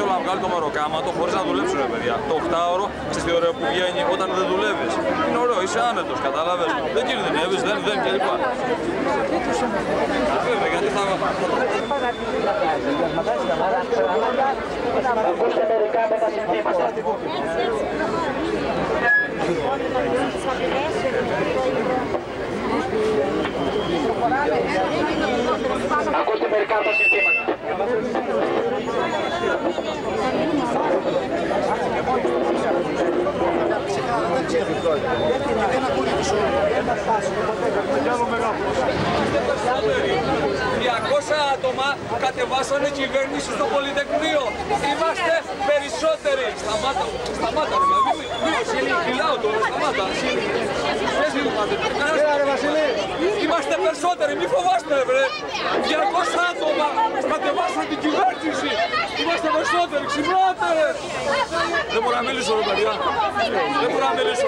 δύσκολο να βγάλει το μεροκάματο χωρίς να δουλέψουν, παιδιά. Το 8ωρο στη ώρα που βγαίνει όταν δεν δουλεύεις. Είναι ωραίο, είσαι άνετος, κατάλαβες. Δεν κινδυνεύεις, δεν κλπ. Βέβαια, γιατί θα... Ακούστε μερικά με τα συστήματα. Ακούστε μερικά από τα συστήματα. Άτομα κατεβάσανε κυβέρνηση στο Πολυτεχνείο. Είμαστε περισσότεροι. Σταμάτα, μιλάω τώρα, σταμάτα. Είμαστε περισσότεροι, μη φοβάστε βρε. 200 άτομα κατεβάσανε την κυβέρνηση. Είμαστε περισσότεροι, ξυπνάτε ρε. Δεν μπορώ να μιλήσω ρε παιδιά. Δεν μπορώ να μιλήσω.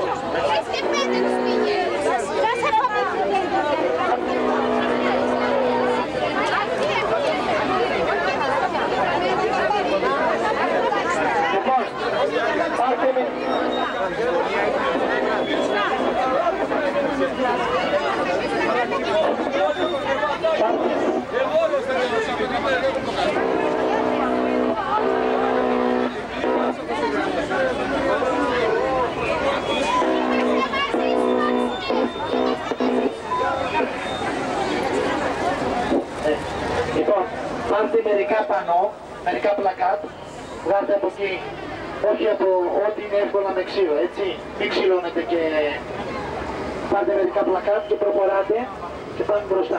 Λοιπόν, πάρτε μερικά πανό, μερικά πλακάτ, βγάζετε από εκεί, όχι από ό,τι είναι εύκολα με ξύλο, έτσι, μην ξυλώνετε και πάρτε μερικά πλακάτ και προχωράτε και πάμε μπροστά.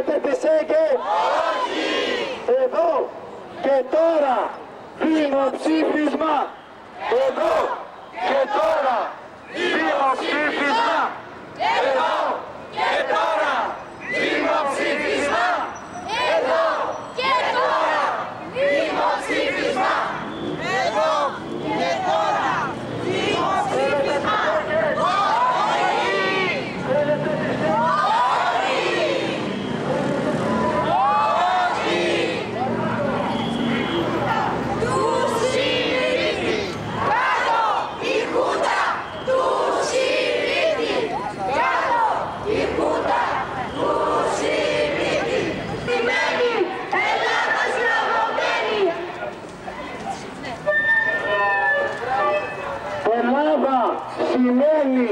Θέλετε τη ΣΕΚΕ? Όχι! Εδώ και τώρα δημοψήφισμα! Εδώ και τώρα δημοψήφισμα! Εδώ και τώρα δημοψήφισμα! Εδώ και τώρα δημοψήφισμα! Εδώ και τώρα δημοψήφισμα! Ελλάδα σημαίνει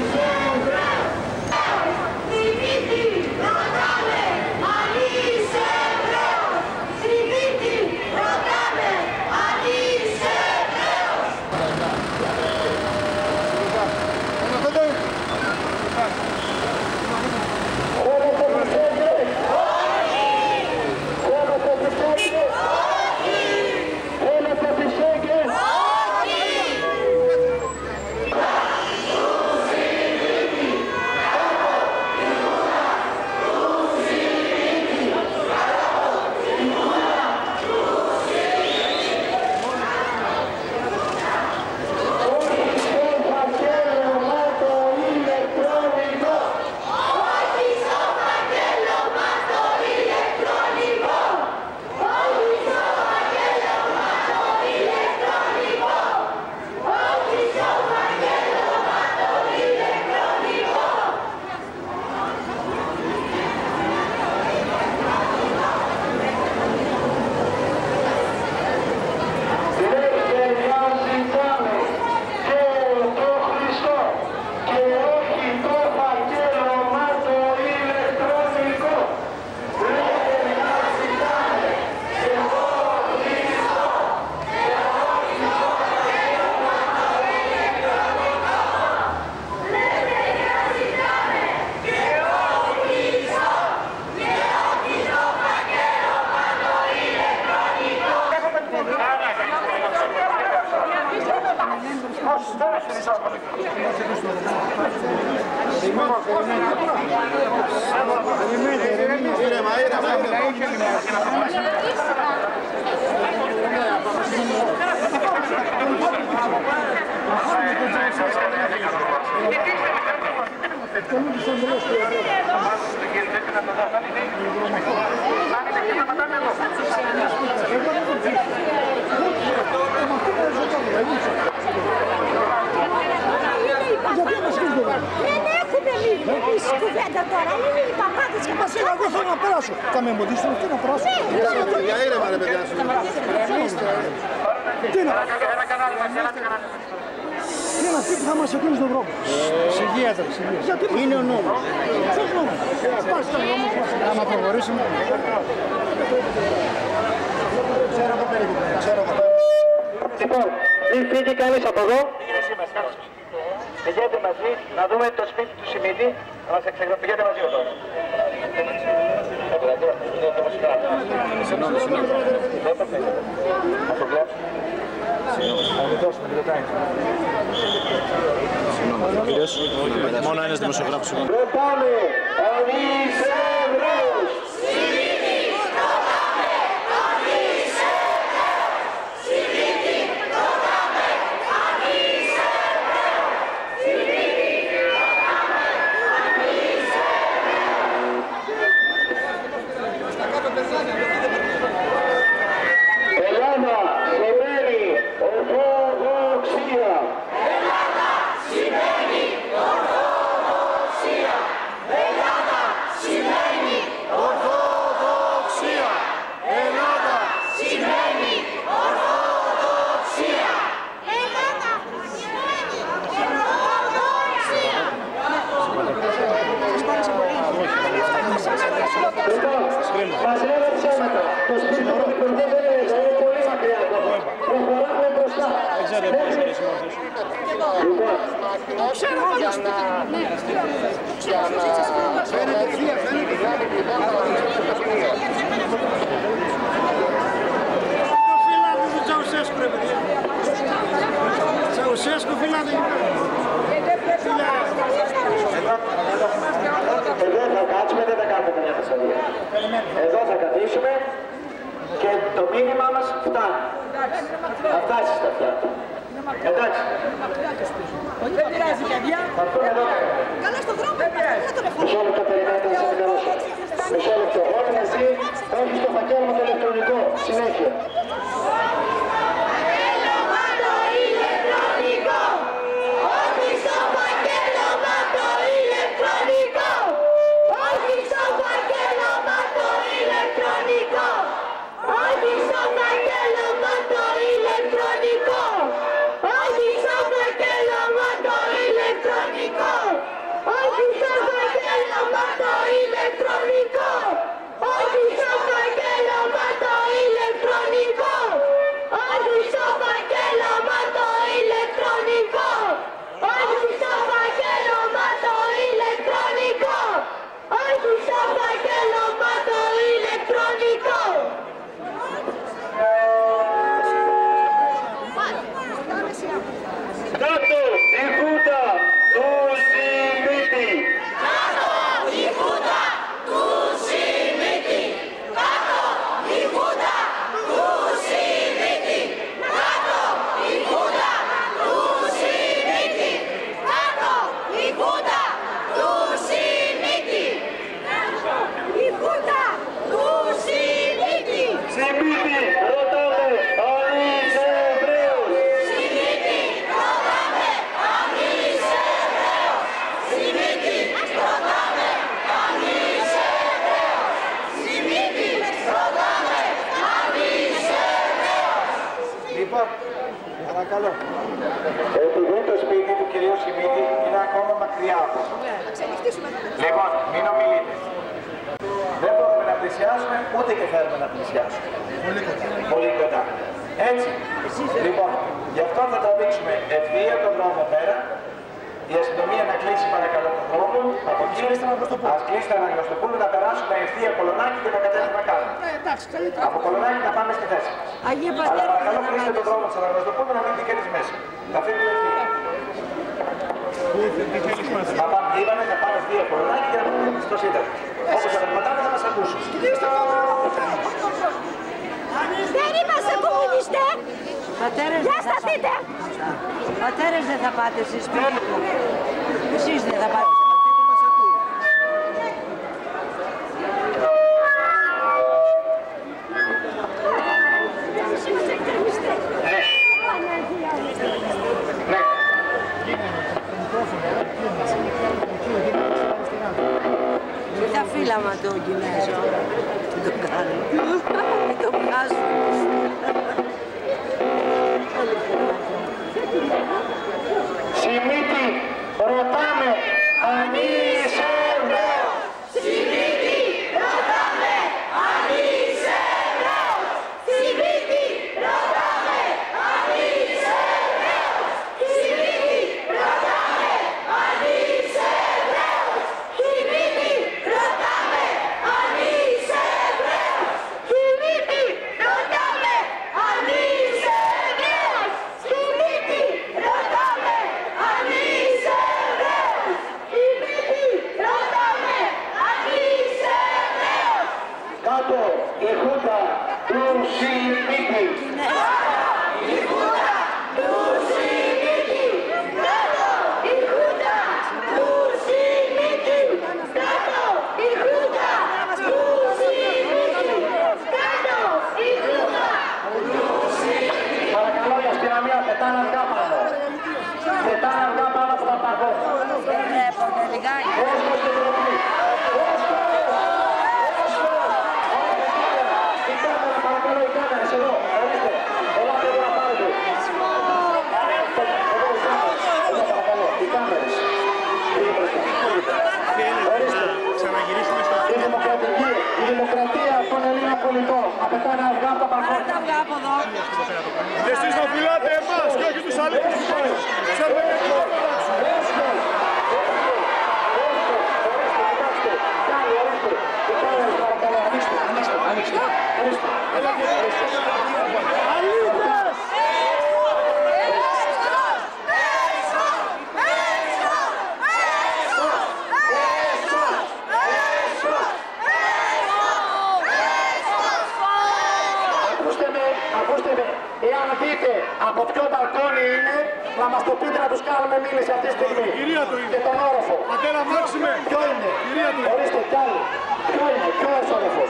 Θα με εμποδίσουν αυτοί να περάσουν. Για ήρεμα ρε παιδιά. Τι είναι αυτοί που θα μας εκκλίνουν στον δρόμο. Συγγίατροι. Είναι ο νόμος. Ποιος νόμος? Άμα προχωρήσουμε. Ξέρω εγώ περίπου. Λοιπόν, μην φύγει κανείς από εδώ. Πηγαίνετε μαζί να δούμε το σπίτι του Σιμίτη. Να μας πηγαίνετε μαζί εδώ. Μόνο ένας δημοσιογράφος. Ρωτάμε, εμείς Εβραίους. Σιμίτη, ρωτάμε, εμείς Εβραίους. Σιμίτη, ρωτάμε, εμείς Εβραίους. Σιμίτη, ρωτάμε, εμείς Εβραίους. Ελλάδα σημαίνει ορθοδοξία. Ελλάδα σημαίνει ορθοδοξία. Ελλάδα σημαίνει Ορθοδοξία! Ελλάδα! σημαίνει ορθοδοξία. Ελλάδα σημαίνει Λοιπόν, μας λένε ψέματα. Το σπίτι του Πρωθυπουργού δεν είναι εδώ, είναι πολύ μακριά ακόμα. Προχωράμε μπροστά. Φαίνεται ευθεία, φαίνεται. Τσαουσέσκου Φιλάνδη. Εδώ θα κάτσουμε, δεν θα κάνουμε μια φασαρία. Εδώ θα καθίσουμε και το μήνυμά μας φτάνει. Θα φτάσει στα αυτιά. Εντάξει. Δεν πειράζει, παιδιά. Καλά στον δρόμο. Μισό λεπτό περιμένετε να σας ενημερώσω. Μισό λεπτό. Όλοι μαζί έχει το φακέλωμα το ηλεκτρονικό. Συνέχεια. Παρακαλώ. Επειδή το σπίτι του κυρίου Σιμίτη είναι ακόμα μακριά από εδώ. Λοιπόν, μην ομιλείτε. Δεν μπορούμε να πλησιάσουμε, ούτε και θέλουμε να πλησιάσουμε. Πολύ κοντά. Έτσι. Λοιπόν, γι' αυτό θα τραβήξουμε ευθεία τον δρόμο πέρα. Η αστυνομία να κλείσει παρακαλώ τον δρόμο. Από εκεί ας κλείσει τον Αναγνωστοπούλου, να περάσουμε ευθεία Κολονάκι και να κατέβουμε κάτω. Από Κολονάκι να πάμε στη θέση μας. Αλλά παρακαλώ κλείστε τον δρόμο της Αναγνωστοπούλου να μην δικαίρεις μέσα. Θα φύγουμε ευθεία. Είπαμε να πάμε ευθεία Κολονάκι και να πούμε στο Σύνταγμα. Όπως θα περπατάμε θα μας ακούσουν. Δεν είμαστε κομμουνιστές! Για σταθείτε! Πατέρες δεν θα πάτε εσείς σπίτι του. Εσείς δεν θα πάτε. Και τα φύλαμα του Κινέζο. Τι το κάνουν. Τι το βγάζουν. Σιμίτη, ρωτάμε αν είσαι Εβραίος. Σιμίτη, ρωτάμε αν είσαι Εβραίος. Σιμίτη, ρωτάμε αν είσαι Εβραίος. Σιμίτη, ρωτάμε αν είσαι Εβραίος. Σιμίτη, ρωτάμε αν είσαι Εβραίος. Σιμίτη, ρωτάμε αν είσαι Εβραίος. Σιμίτη, ρωτάμε αν είσαι Εβραίος. Σιμίτη, ρωτάμε αν είσαι Εβραίος. Κάτω η χούντα του Σιμίτη. Η χούντα του Σιμίτη. Κάτω η χούντα του Σιμίτη. Κάτω η χούντα του Σιμίτη. Κάτω η χούντα του Σιμίτη. Παρακαλώ η αστυνομία, πετάνε αργά πάνω. Πετάνε αργά πάνω από τα παγόνια. Δεν βλέπονται λιγάκι. Έσχος και τροπή. Η κάμερα, παρακαλώ, οι κάμερες εδώ. Ορίστε. Ελάτε εδώ να πάρετε. Εδώ οι κάμερες. Εδώ παρακαλώ, οι κάμερες. Ορίστε. Η δημοκρατική, η δημοκρατία των Ελλήνων πολιτών. Απαιτάνε αργά από τα παγόνια. Τα βγάλω από εδώ. Εσείς να φυλάτε εμάς και όχι τους άλλους. Οι μας το πείτε να τους κάνουμε μίληση αυτή τη στιγμή. Κυρία του είναι. Και τον όροφο. Πατέρα Μάξιμε. Ποιο είναι. Κυρία του. Ορίστε κι άλλοι. Ποιο είναι. Ποιος όροφος.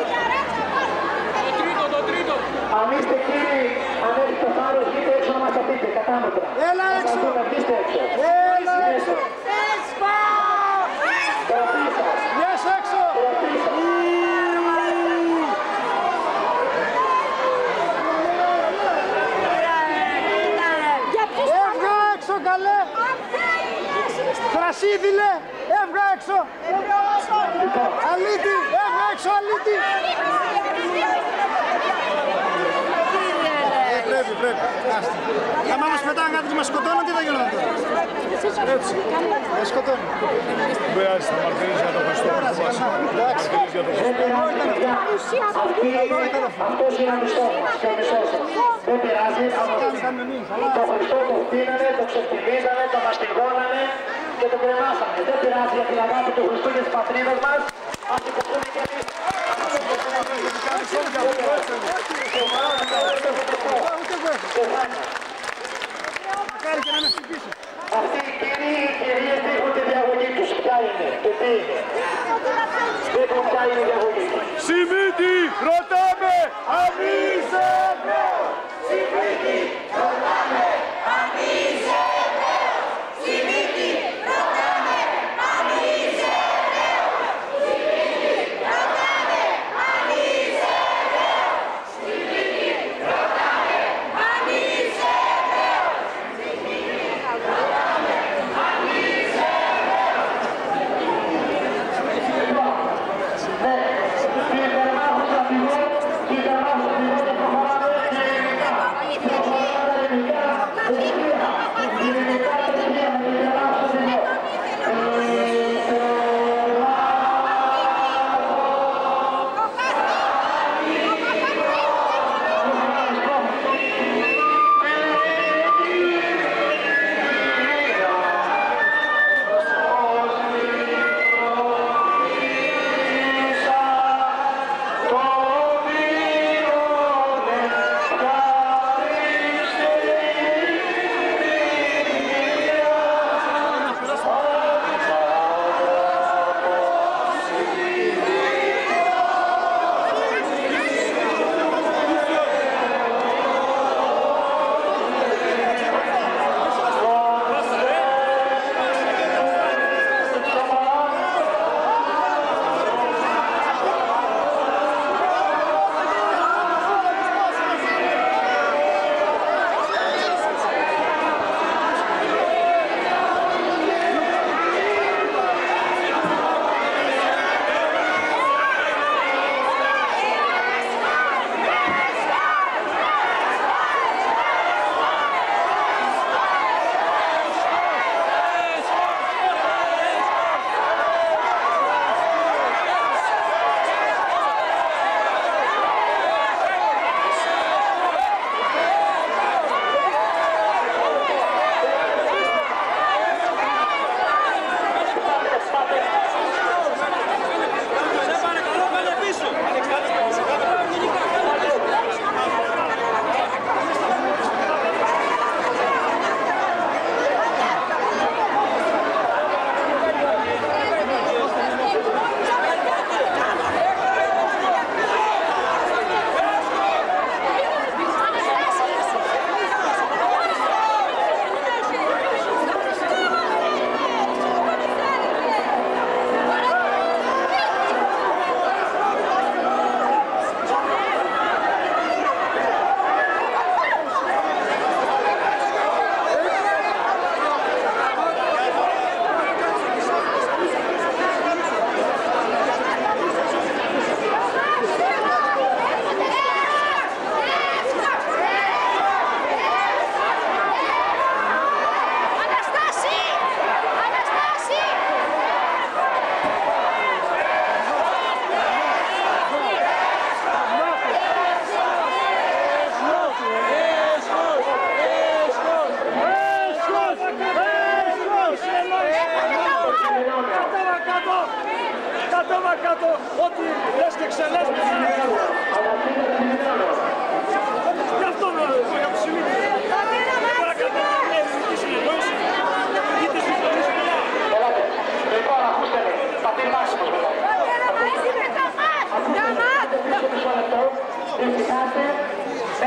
Το τρίτο. Αν είστε κύριοι, αν έχετε το θάρρος, βγείτε έξω να μας το πείτε. Κατάμετρα. Έλα έξω. Βγείτε έξω. Έλα έξω. Τροπή σας. Yes, έξω. Τροπή σας. Έβγα έξω καλέ. Χρασίδηλε. Έβγα έξω. Αλήτη. Έβγα έξω αλήτη. Πρέπει. Άμα μας πετάνε κάτι και μας σκοτώνουν, τι θα γίνονται τώρα. Έτσι. Με σκοτώνουν. Δεν πειράζει, θα μαρτυρήσει για το Χριστό. Μαρτυρήσει για το Χριστό. Αυτός είναι ο μισθός μας και ο μισθός σας. Δεν πειράζει, το Χριστό το φτύνανε, το ξεφτυλίζανε, το μαστιγώνανε και το κρεμάσανε. Δεν πειράζει για την αγάπη του Χριστού και της πατρίδας μας. Ας υποκούμε και εμείς. Αυτοί οι κυρίες δείχνουν τη διαγωγή τους. Ποια είναι και τι είναι. Δείχνουν ποια είναι η διαγωγή τους. Σιμίτη, ρωτάμε, αμίσε! Σιμίτη, ρωτάμε, αμίσε! Σιμίτη, ρωτάμε, αμίσε! Σιμίτη, ρωτάμε, αμίσε! Σιμίτη, ρωτάμε, αμίσε! κάτω, ό,τι λες και ξελές με γι' αυτό να το για το σημείο.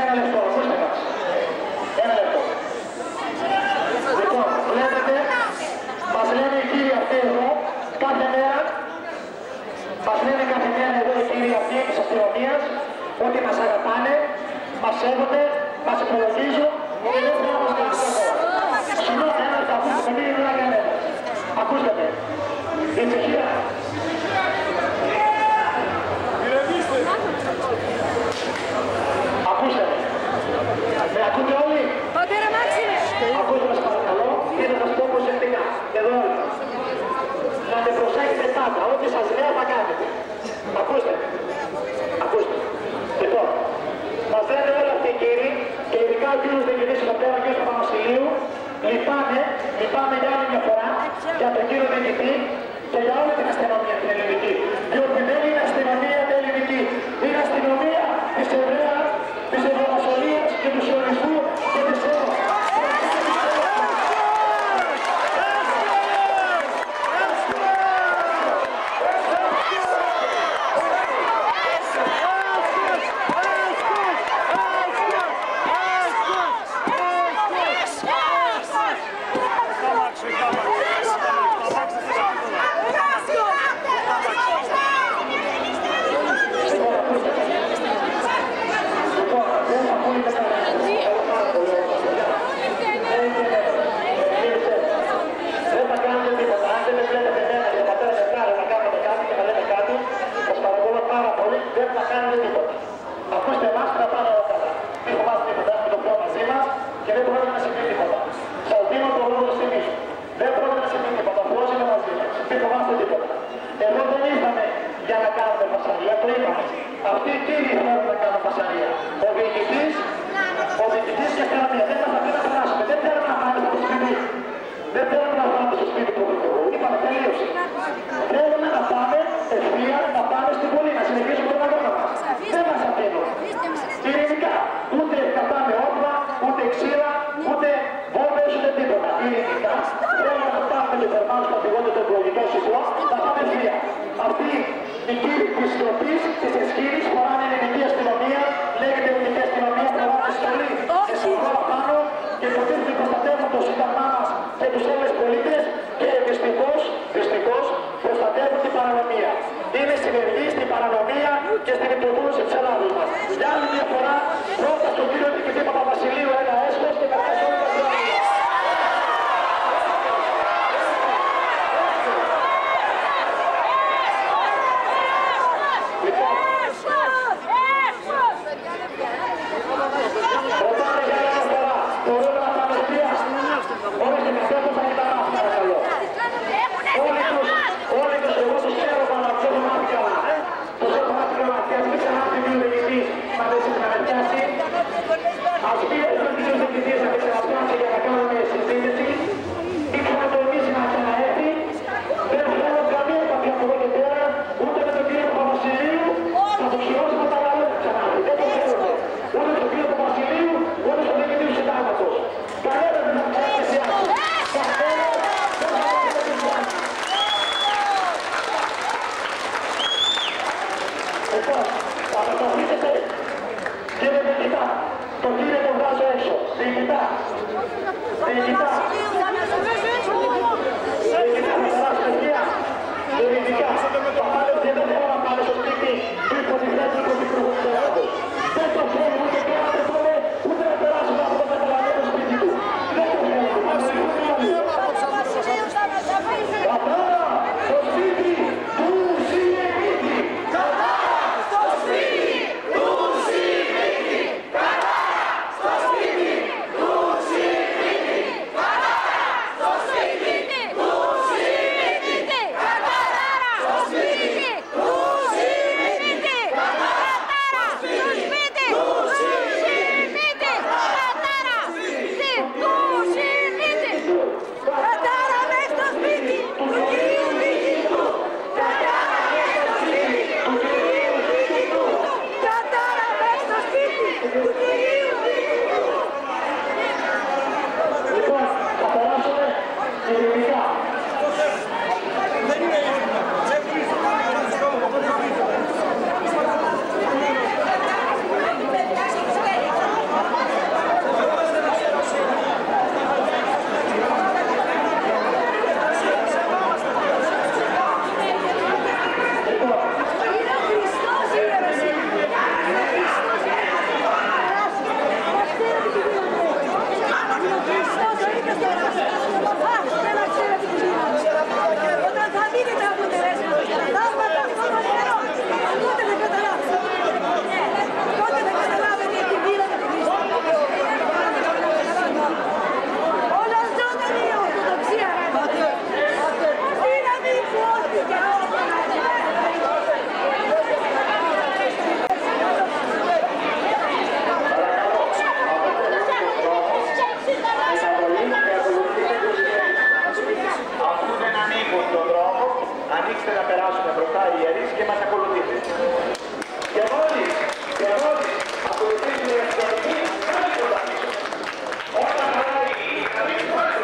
ένα λεπτό, ακούστε μας. Ένα λεπτό. Λοιπόν, βλέπετε, μας λένε οι κύριοι αυτοί εδώ, κάθε μέρα, μας λένε κάθε μέρα εδώ οι κύριοι αυτοί της αστυνομίας, ότι μας αγαπάνε, μας σέβονται, μας υπολογίζουν και δεν θέλουν να μας κάνουν αυτό. Συγγνώμη, ένα λεπτό, ακούστε με, δεν είναι κανένα. Ακούστε με. Ησυχία. Ακούστε με. Με ακούτε όλοι. Πατέρα Μάξιμε. Ακούστε μας παρακαλώ και θα σας πω προσεκτικά. Εδώ όλοι. Να με προσέχετε πάντα. Ό,τι σας λέω θα κάνετε. Ακούστε. Ακούστε. Λοιπόν, μας λένε όλοι αυτοί οι κύριοι και ειδικά ο κύριος Διοικητής εδώ πέρα, ο κύριος Παπαμασιλείου, λυπάμαι για άλλη μια φορά για τον κύριο Διοικητή και για όλη την αστυνομία την ελληνική. Διότι δεν είναι αστυνομία την ελληνική. Είναι αστυνομία της Εβραίας, της Ευρωμασονίας και του Σιωνισμού και της Ένωσης. Αυτοί οι κύριοι θέλουν να κάνουν φασαρία. Ο διοικητής και αστυνομία δεν μας αφήνει να περάσουμε. Δεν θέλουμε να πάμε στο σπίτι. Δεν θέλουμε να πάμε στο σπίτι του Πρωθυπουργού. Είπαμε τελείωση. Θέλουμε να πάμε ευθεία, να πάμε στην Βουλή, να συνεχίσουμε τον αγώνα μας. Δεν μας αφήνουν. Ειρηνικά. Ούτε κατάμε όπλα, ούτε ξύλα, ούτε βόμβες, ούτε τίποτα. Ειρηνικά. Θέλουμε να πάμε και θερμάνους καθηγόντες των εκλογικών συστών, να πάμε ευθεία. Αυτοί οι κύριοι της σιωπής, της εσχήνης, φοράνε ελληνική αστυνομία, λέγεται ελληνική αστυνομία, φοράνε στολή και συγχώρα πάνω και υποτίθεται προστατεύουν το σύνταγμά μας και τους Έλληνες πολίτες και δυστυχώς προστατεύουν την παρανομία. Είναι συνεργοί στην παρανομία και στην υποβούλωση της Ελλάδος μας. Για άλλη μια φορά, πρώτα στον κύριο Διοικητή Παπαμασιλείου ένα έσχος και μετά σε όλη την αστυνομία. Σπίτι! περάσουν μπροστά οι ιερείς και μας ακολουθήσουν. Και μόλις ακολουθήσουν οι αστυνομικοί, κάνει το πίσω. Όταν χωράει η γη,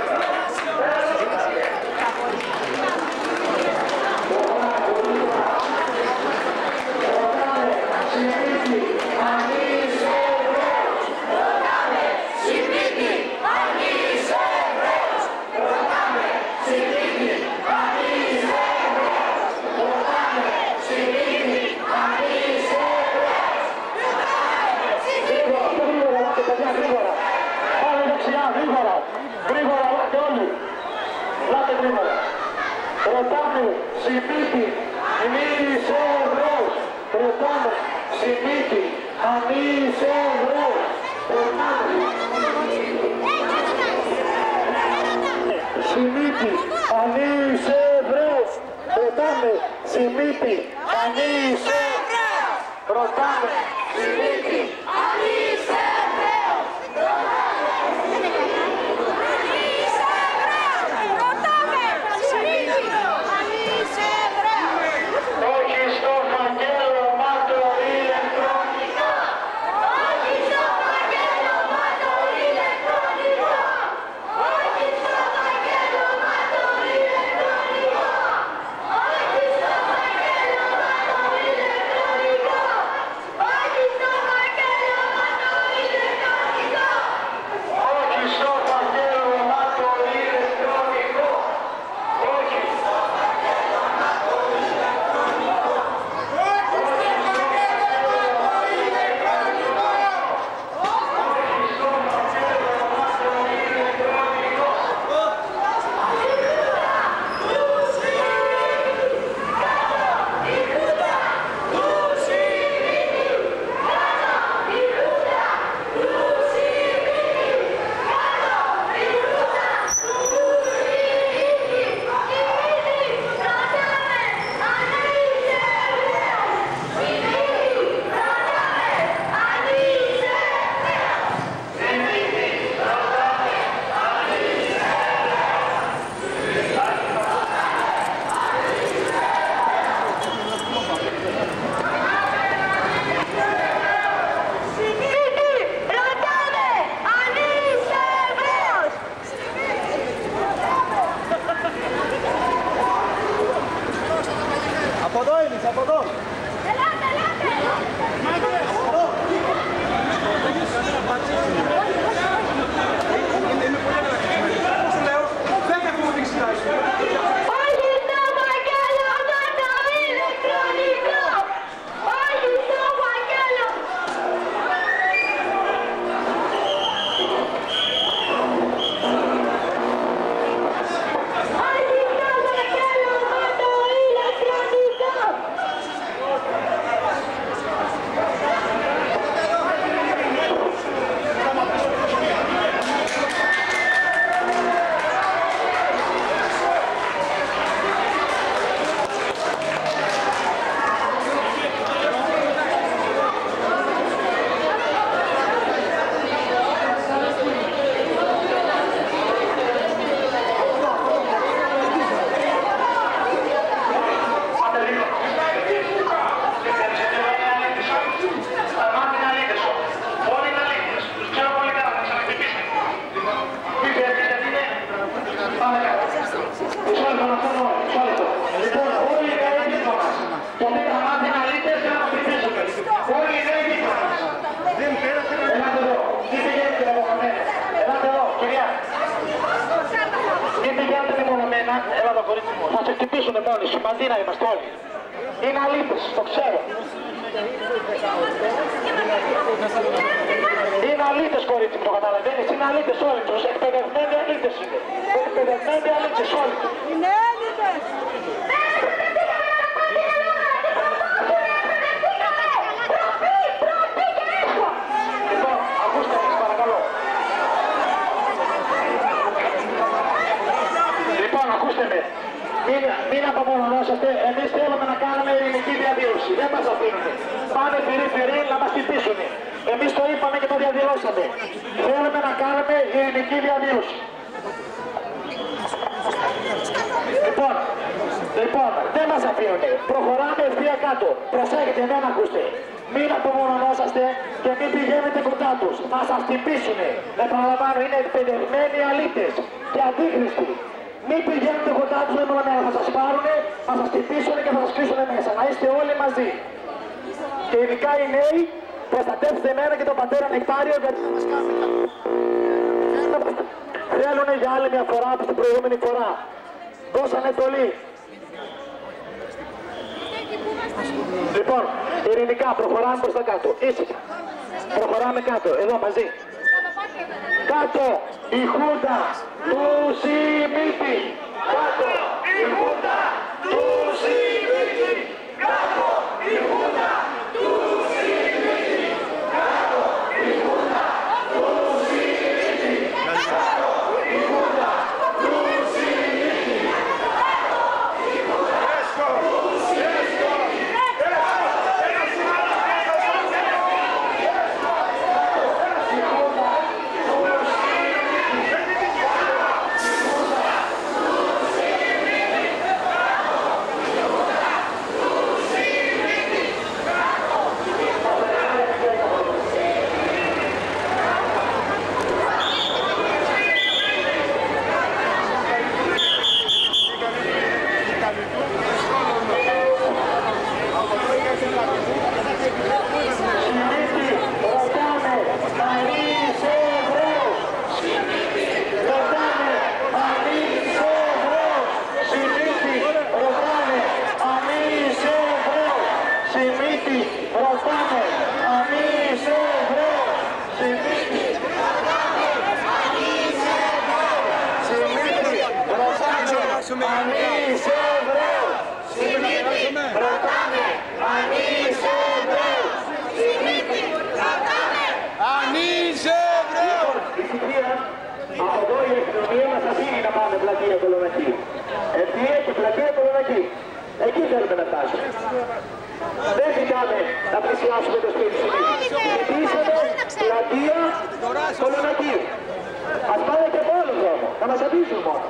Ρωτάμε, Σιμίτη, εμείς Εβραίους. Ρωτάμε, Σιμίτη, εμείς Εβραίους. Ρωτάμε, Σιμίτη, εμείς Εβραίους. Ρωτάμε, Σιμίτη, εμείς Εβραίους. Ρωτάμε, Σιμίτη, εμείς Εβραίους. Από εδώ. Ελάτε, ελάτε. Έλα το κορίτσι μου, θα σε χτυπήσουνε μόνοι σου, μαζί να είμαστε όλοι. Είναι αλήθες, το ξέρω. Είναι αλήθες κορίτσι μου, το καταλαβαίνεις, είναι αλήθες όλοι τους, εκπαιδευμένοι αλήθες είναι. Εκπαιδευμένοι αλήθες όλοι τους. Είναι αλήθες. Λοιπόν, ακούστε εμείς παρακαλώ. Λοιπόν, ακούστε με. Μην απομονώσαστε, εμείς θέλουμε να κάνουμε ειρηνική διαδήλωση. Δεν μας αφήνουνε. Πάνε φυρί να μας χτυπήσουν. Εμείς το είπαμε και το διαδηλώσαμε. Θέλουμε να κάνουμε ειρηνική διαδήλωση. Λοιπόν, Λοιπόν, δεν μας αφήνουνε. Προχωράμε ευθεία κάτω. Προσέχετε, δεν ακούστε. Μην απομονωνόσαστε και μην πηγαίνετε κοντά τους. Θα σας χτυπήσουνε. Επαναλαμβάνω, είναι εκπαιδευμένοι αλήτες και αντίχρηστοι. Μην πηγαίνετε κοντά τους, δεν μπορούν να σας πάρουνε, θα σας χτυπήσουνε και θα σας κλείσουνε μέσα. Να είστε όλοι μαζί. Και ειδικά οι νέοι, προστατεύστε εμένα και τον πατέρα Νεκτάριο γιατί θέλουν για άλλη μια φορά από την προηγούμενη φορά. Δώσανε εντολή. Λοιπόν, ειρηνικά προχωράμε προς τα κάτω. Ήσυχα. Προχωράμε κάτω, εδώ μαζί. Κάτω η Χούντα του Σιμίτη. Κάτω η Χούντα του Σιμίτη. Κάτω η Χούντα του Σιμίτη. Κάτω η Χούντα του Σιμίτη. Κάτω η Χούντα του Σιμίτη. Από εδώ η αστυνομία μας αφήνει να πάμε πλατεία Κολονακή. Ευθεία και πλατεία Κολονακή. Εκεί θέλουμε να φτάσουμε. Δεν ζητάμε να πλησιάσουμε το σπίτι σου. Ζητήσαμε πλατεία Κολονακή. Ας πάμε και από άλλο δρόμο. Θα μας αφήσουν μόνο.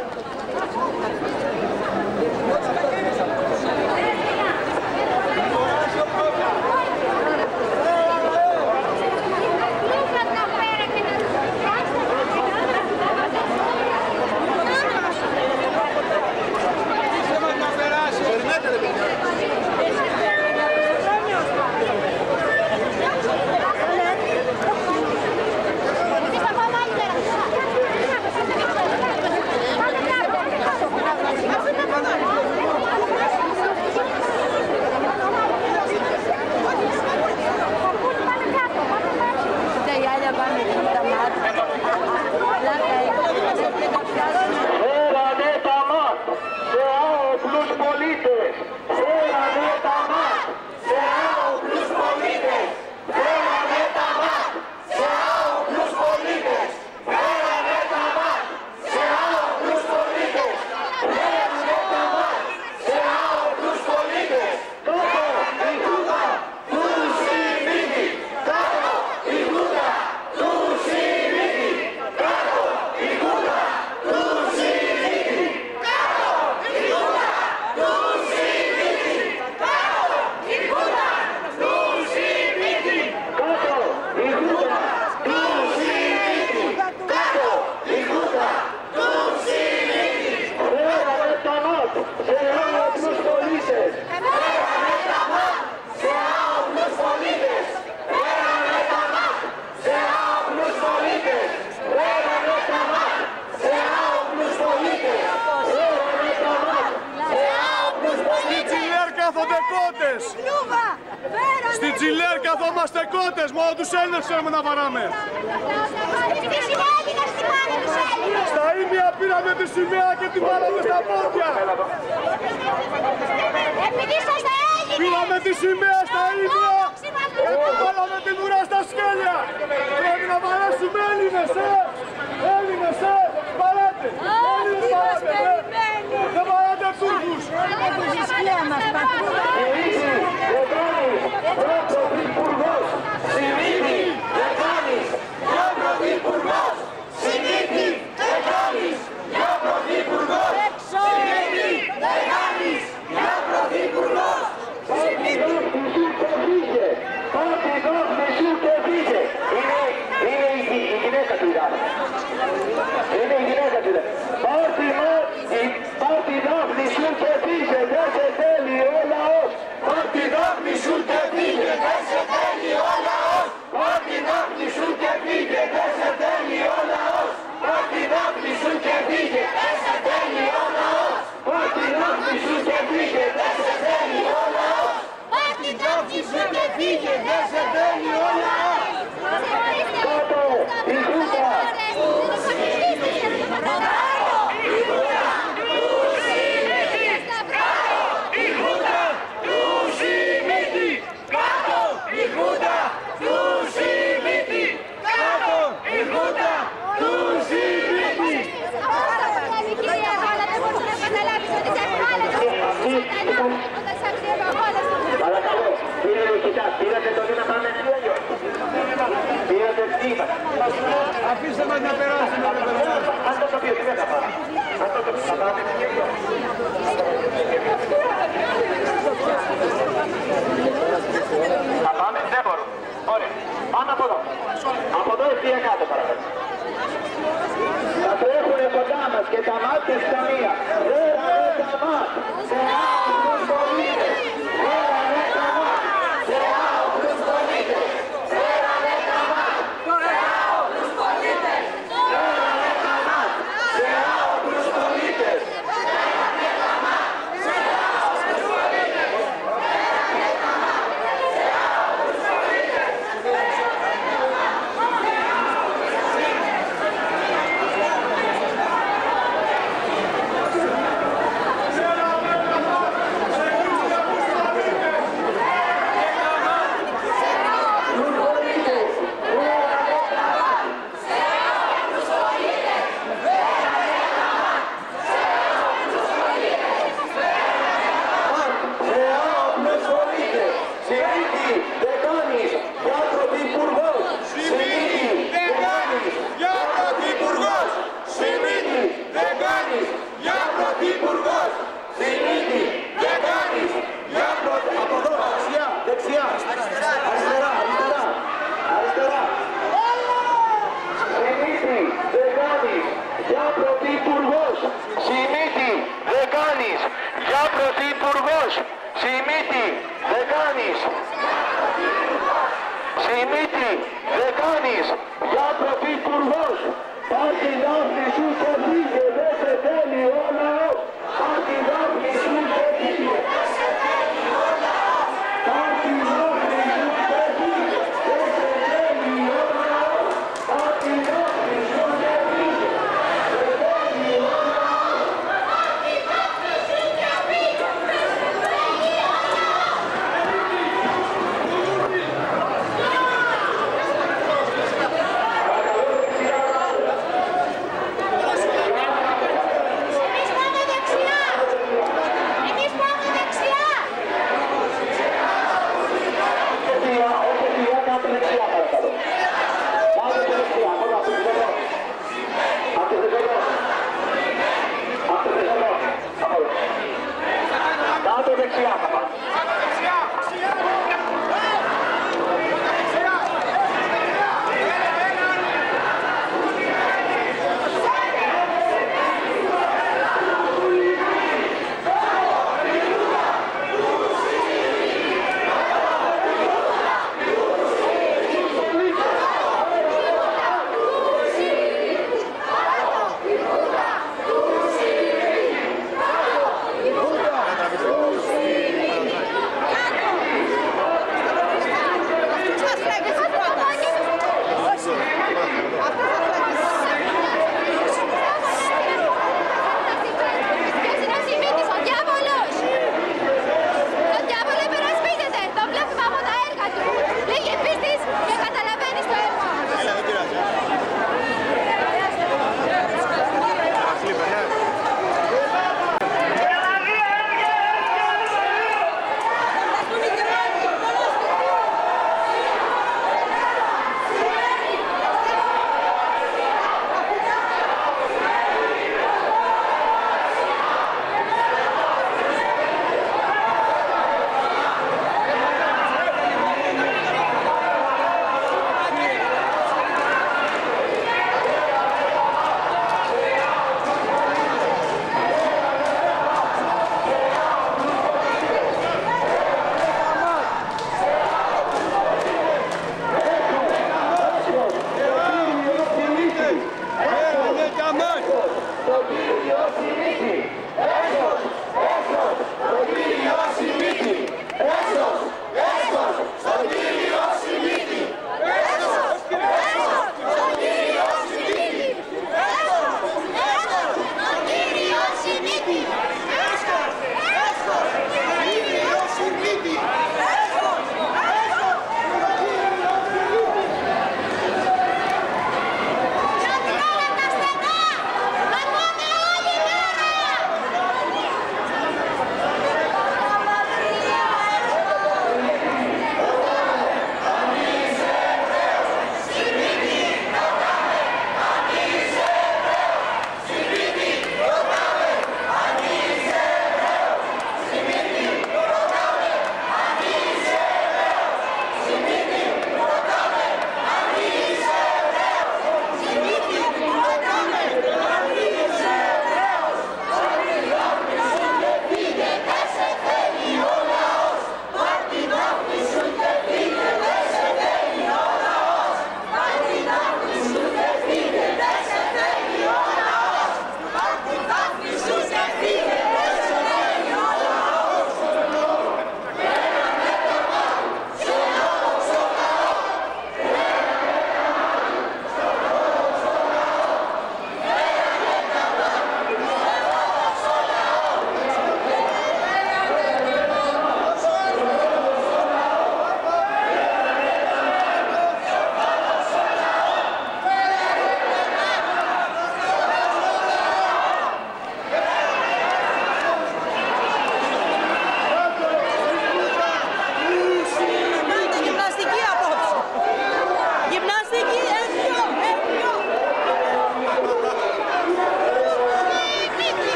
Στην Τσιλέρ καθόμαστε κότες, μόνο τους Έλληνες ξέρουμε να βαράμε. Στα ίμια πήραμε τη σημαία και την βάλαμε στα πόδια. Πήραμε τη σημαία στα ίμια και την βάλαμε την ουρά στα σκέλια. Πρέπει να βαρέσουμε Έλληνες, Έλληνες, βαράτε. Έλληνες βαράτε, δεν βαράτε Τούρκους. Πρωθυπουργός, Σιμίτη, δεν κάνεις, Φύγε, δεν σε θέλει ο λαός. Κάτω η Χούντα. Παρακαλώ, κύριε Λουκητά, πήρατε το να πάμε εκεί αλλιώς. Πήρατε τι είπατε. Αφήστε μας να περάσουμε. Αν το πει ότι δεν θα πάμε. Αν το πει θα πάμε εκεί αλλιώς. Θα πάμε, δεν μπορούμε. Ωραία, πάμε από εδώ. Από εδώ ευθεία κάτω παρακαλώ. Θα τρέχουνε κοντά μας και τα μάτια στα μία. Ρε τα μάτια. Σε άφρους πολίτες. Ρε τα μάτια. Σε άφρους πολίτες. Ρε τα μάτια. Σε άφρους πολίτες. Ρε τα μάτια. Σε άφρους πολίτες.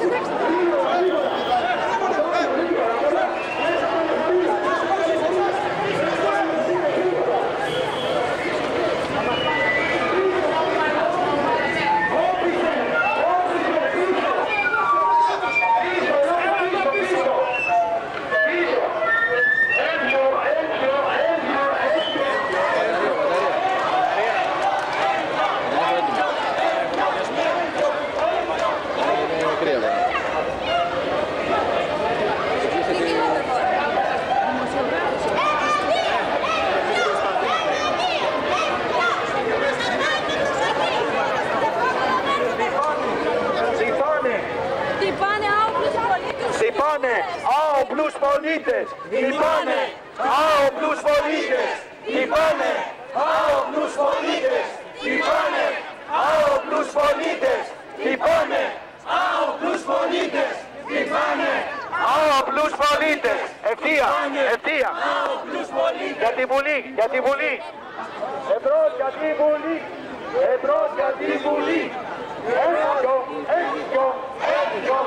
Χτυπάνε άοπλους πολίτες! Χτυπάνε άοπλους πολίτες! Χτυπάνε άοπλους πολίτες! Χτυπάνε άοπλους πολίτες! Χτυπάνε άοπλους πολίτες! Χτυπάνε άοπλους πολίτες! Ευθεία! Ευθεία! Για τη Βουλή! Για τη Βουλή! Εμπρός για τη Βουλή! Εμπρός για τη Βουλή! Έξω! Έξω! Έξω!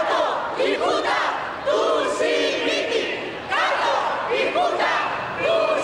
Κάτω η Χούντα του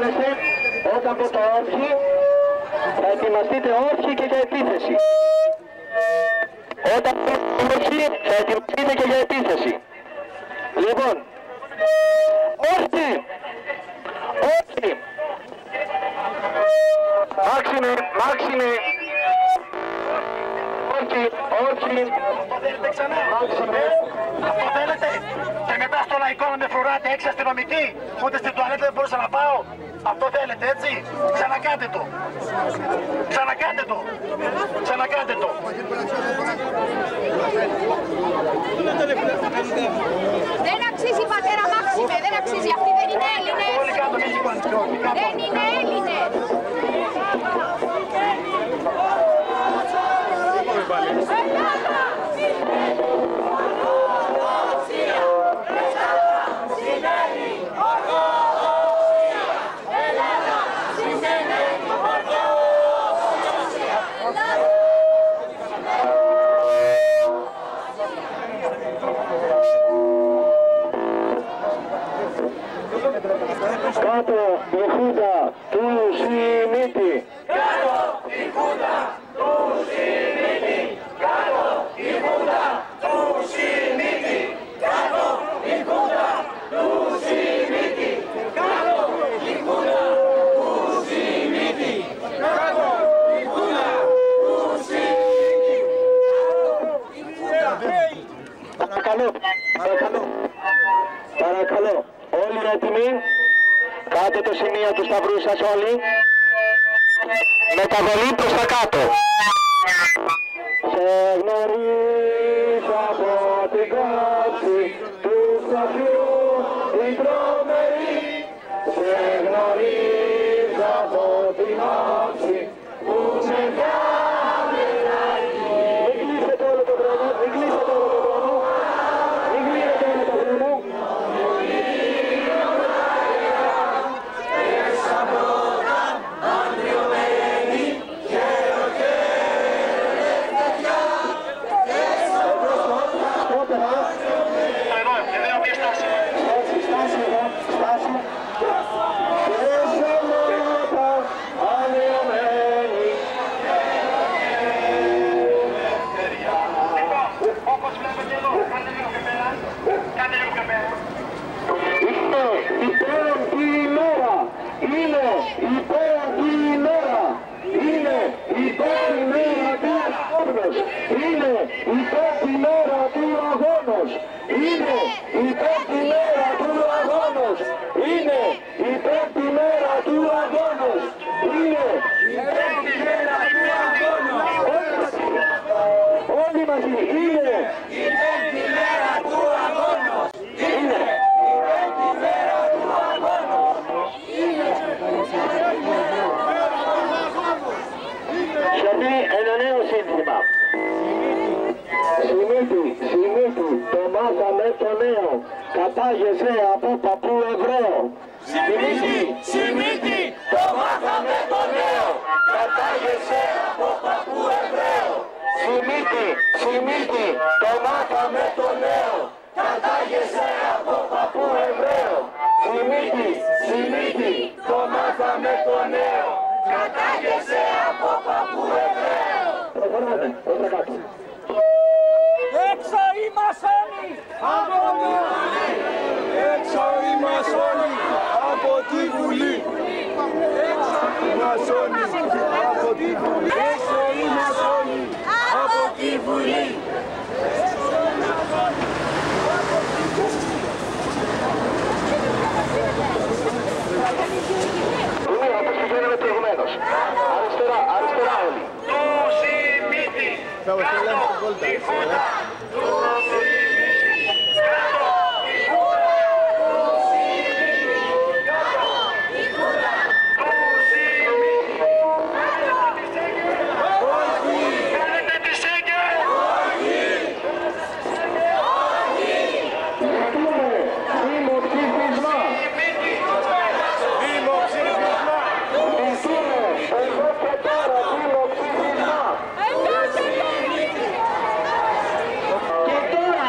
κάλεσε, όταν πω το όχι, θα ετοιμαστείτε όχι και για επίθεση. Όταν πω το όχι, θα ετοιμαστείτε και για επίθεση. Λοιπόν, όχι! Όχι! Μάξιμε, Μάξιμε! Όχι, όχι! Μάξιμε! Αυτό θέλετε και μετά στο λαϊκό να με φρουράτε 6 αστυνομικοί, ούτε στην τουαλέτα δεν μπορούσα να πάω. Αυτό θέλετε έτσι, ξανακάντε το. Ξανακάντε το. Ξανακάντε το. Δεν αξίζει πατέρα Μάξιμε, δεν αξίζει. Αυτοί δεν είναι Έλληνες. Δεν είναι Έλληνες. Κάτω η Χούντα του Σιμίτη! Κάτω η Χούντα του Σιμίτη! Κάτω η Χούντα του Σιμίτη! Κάτω η Χούντα του Σιμίτη! Κάτω η Χούντα του Σιμίτη! Κάτω η Χούντα του Σιμίτη! Παρακαλώ, παρακαλώ, παρακαλώ, όλοι έτοιμοι, κάντε το σημείο του σταυρού σας όλοι, μεταβολή προς τα κάτω. Σε γνωρίζω από την κάψη του σταθιού την τρομερή, σε γνωρίζω από την άψη που σε κάνει να γίνει. Μην κλείσετε όλο το χρόνο, μην κλείσετε όλο το χρόνο, μην κλείσετε όλο το χρόνο. Κατάγεσαι από παππού Εβραίο. Σιμίτη, Σιμίτη, το μάθαμε το νέο. Κατάγεσαι από παππού Εβραίο. Σιμίτη, Σιμίτη, το μάθαμε το νέο. Κατάγεσαι από παππού Εβραίο. Σιμίτη, Σιμίτη, το μάθαμε το νέο. Κατάγεσαι από παππού Εβραίο. Προχωράμε, προς τα κάτω. Έξω οι μασόνοι από τη Βουλή! Έξω οι μασόνοι από τη Βουλή! Έξω οι μασόνοι από τη Βουλή! Έξω οι μασόνοι από τη Βουλή! Βουλή, όπως που γίναμε προηγουμένως. Αριστερά, αριστερά όλοι. Του Σιμίτη! Κάτω η Χούντα! Και τώρα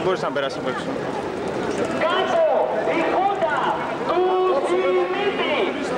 μπορείς να περάσεις από έξω. Κάτω η Χούντα του Δημήτρη.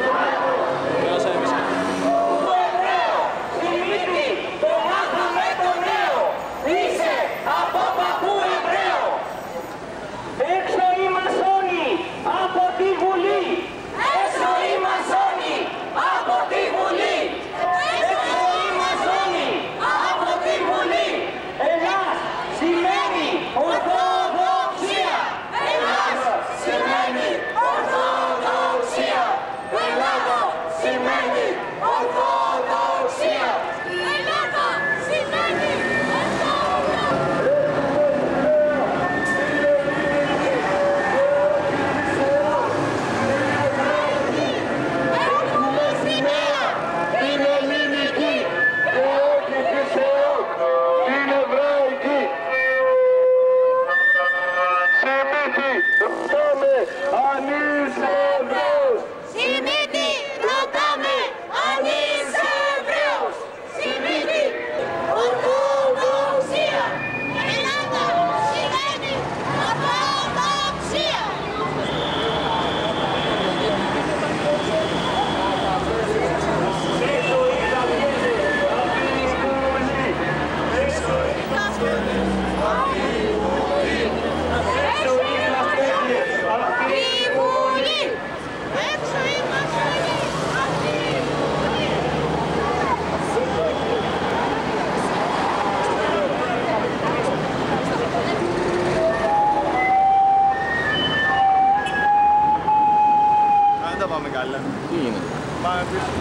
Δημήτρη, το μάθαμε το νέο. Είσαι από παππού Εβραίο. Έξω οι μασόνοι από τη Βουλή. Έξω οι μασόνοι από τη Βουλή. Έξω οι μασόνοι από τη Βουλή. Ελλάς σημαίνει Ορθοδοξία. Ελλάς σημαίνει Ορθοδοξία. Ελλάδα σημαίνει Ορθοδοξία. Ελλάδα σημαίνει Είναι ελληνική και όχι της ΕΟΚ, είναι εβραϊκή. Σιμίτη, ρωτάμε αν είσαι Εβραίος. Σιμίτη, ρωτάμε αν είσαι Εβραίος. Σιμίτη, Ορθοδοξία. Ελλάδα σημαίνει Ορθοδοξία. Δεν τα πάμε καλά. Τι γίνεται? Πάμε πίσω.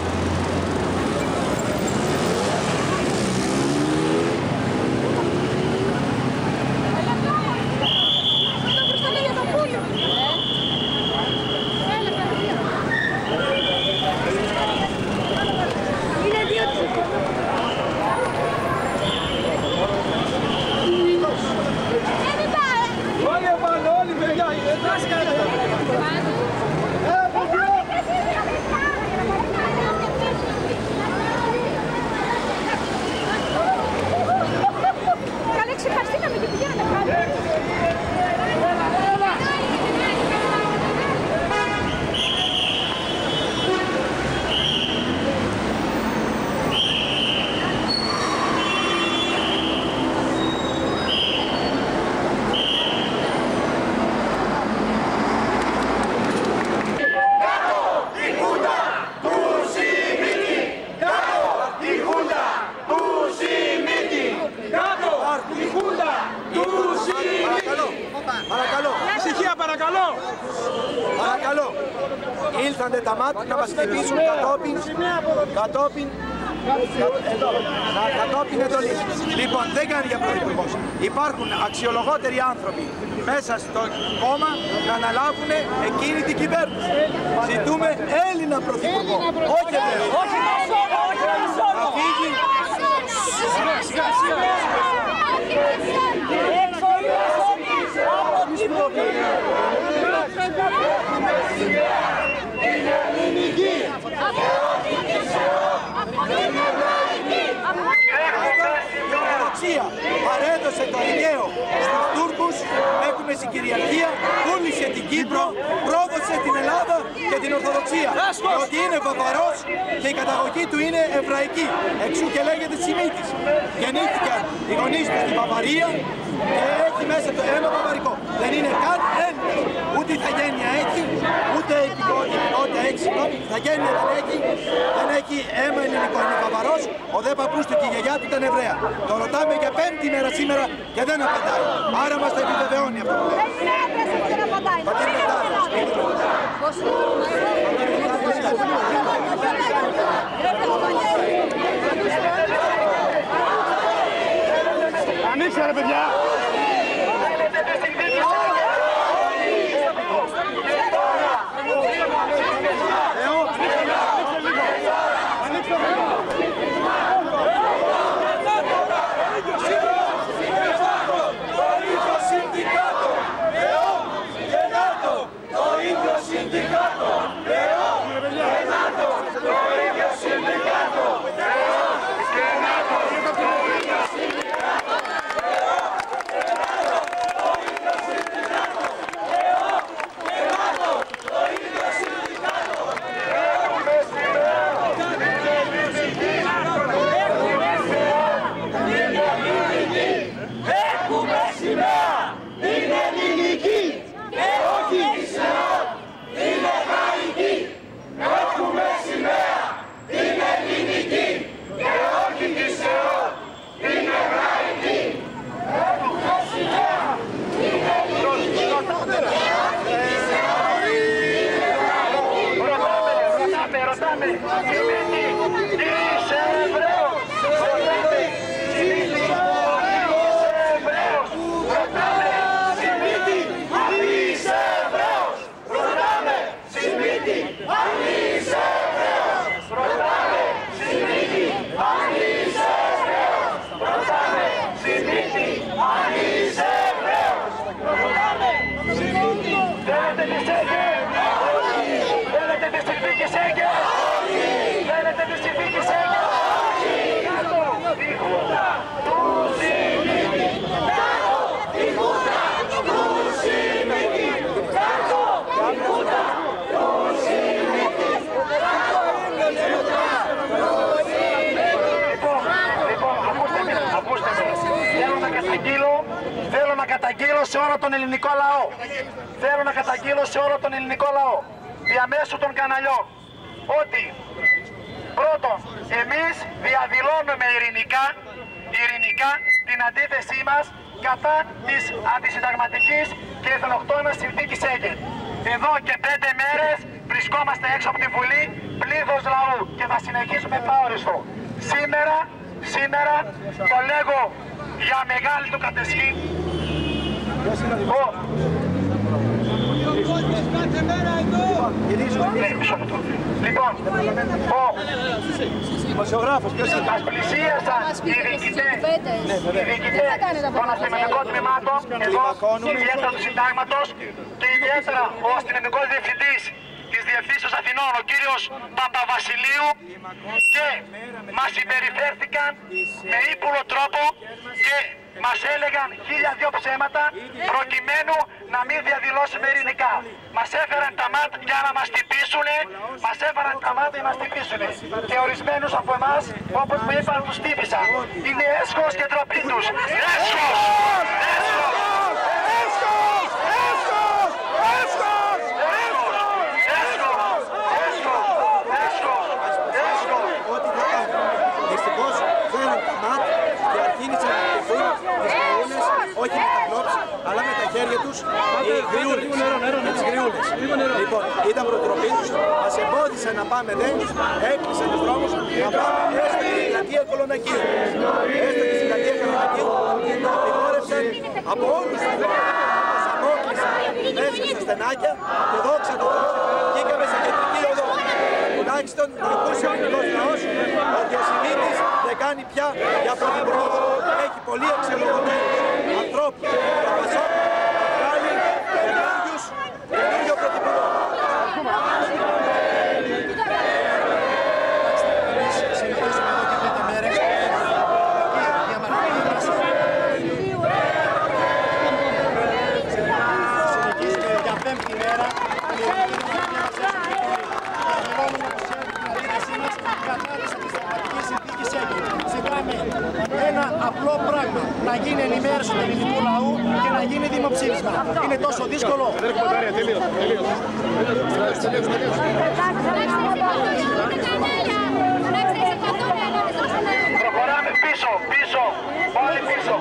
Όλοι επάνω, όλοι παιδιά, Καλέ, ξεχαστήκαμε και πηγαίναμε κάτω. Παρακαλώ. Ησυχία, παρακαλώ. Παρακαλώ. Ήλθανε τα μάτια να μας χτυπήσουν κατόπιν εντολής. Λοιπόν, δεν κάνει για πρωθυπουργός. Υπάρχουν αξιολογότεροι άνθρωποι μέσα στο κόμμα να αναλάβουν εκείνη την κυβέρνηση. Ζητούμε Έλληνα πρωθυπουργό. Όχι Εβραίο. Όχι μασόνο, όχι μασόνο. Να φύγει. Έξω οι μασόνοι από τη Βουλή. Είναι ελληνική και όχι της ΕΟΚ, είναι εβραϊκή. Η Ορθοδοξία παρέδωσε το Αιγαίο στους Τούρκους, έχουμε συγκυριαρχία, πούλησε την Κύπρο, πρόδωσε την Ελλάδα και την Ορθοδοξία. Και ότι είναι Βαβαρός και η καταγωγή του είναι εβραϊκή, εξού και λέγεται Σιμίτης. Γεννήθηκαν οι γονείς του στη Βαβαρία και έχει μέσα το αίμα βαβαρικό. Δεν είναι καν Έλληνας, ούτε ηθαγένεια έχει, ούτε υπηκότητα έχει, ηθαγένεια δεν έχει αίμα ελληνικό, είναι Βαβαρός, ο δε παππούς του και η γιαγιά του ήταν Εβραία. Το ρωτάμε για 5η μέρα σήμερα και δεν απαντάει. Άρα μας το επιβεβαιώνει αυτό που λέει. Ανοίξτε ρε παιδιά! θέλω να καταγγείλω σε όλο τον ελληνικό λαό. Θέλω να καταγγείλω σε όλο τον ελληνικό λαό, διαμέσου των καναλιών, ότι πρώτον, εμείς διαδηλώνουμε ειρηνικά την αντίθεσή μας κατά της αντισυνταγματικής και εθνοκτόνας συνθήκης Σέγγεν. Εδώ και 5 μέρες βρισκόμαστε έξω από τη Βουλή, πλήθος λαού, και θα συνεχίσουμε επαόριστο. Σήμερα το λέγω για μεγάλη του κατεσχή. Λοιπόν, μας πλησίασαν οι διοικητές των αστυνομικών τμήματων εδώ, ιδιαίτερα του συντάγματος και ιδιαίτερα ο αστυνομικός διευθυντής της Διευθύνσεως Αθηνών, ο κύριος Παπαβασιλείου, και μας συμπεριφέρθηκαν με ύπουλο τρόπο και μας έλεγαν 1002 ψέματα προκειμένου να μην διαδηλώσουμε ειρηνικά. Μας έφεραν τα ΜΑΤ για να μας τυπήσουνε, και ορισμένους από εμάς, όπως μου είπαν, τους τύπησαν. Είναι έσχος και ντροπή τους. Όχι με τα κλόψη, αλλά με τα χέρια τους οι γριούλες, με τις γριούλες. Λοιπόν, ήταν προτροπή τους, μας εμπόδισαν να πάμε έκλεισαν τους δρόμους να πάμε έστω και στην πλατεία Κολονακίου. Έστω και στην πλατεία Κολονακίου και το απειγόρευσαν από όλους τους δρόμους. Μας απόκλεισαν μέσα στα στενάκια και δόξα τω Θεώ βγήκαμε σε κεντρική οδό. Τουλάχιστον να ακούσει ο ελληνικός λαός ότι ο Σιμίτης δεν κάνει πια για πρωθυπουργός. Έχει πολύ αξιολογωμένους ανθρώπους να πασόν να βγάλει καινούριο πρωθυπουργό. Συνεχίζουμε εδώ και 5 μέρες συνεχίζουμε για 5η μέρα ζητάμε ένα απλό πράγμα, να γίνει ενημέρωση του ελληνικού λαού και να γίνει δημοψήφισμα. Είναι τόσο δύσκολο. Προχωράμε πίσω, όλοι πίσω.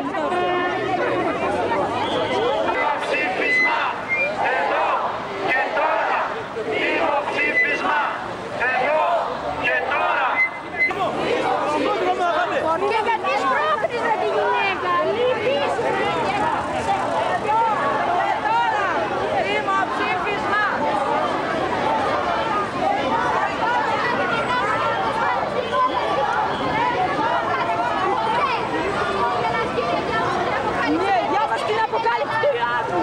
Δημοψήφισμα, εδώ και τώρα. Δημοψήφισμα, εδώ και τώρα. Και γιατί σπρώχνεις τη γυναίκα, λείπεις. Και τώρα, δημοψήφισμα. Ναι, διάβασε την αποκάλυψη του.